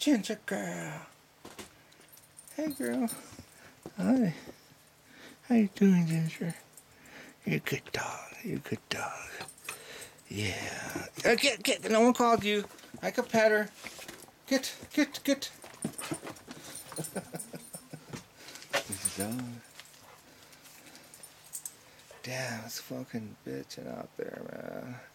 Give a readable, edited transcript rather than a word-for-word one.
Ginger girl. Hey, girl. Hi. How you doing, Ginger? You're a good dog. You're a good dog. Yeah. Get. No one called you. I could pet her. Get. This dog. Damn, it's fucking bitching out there, man.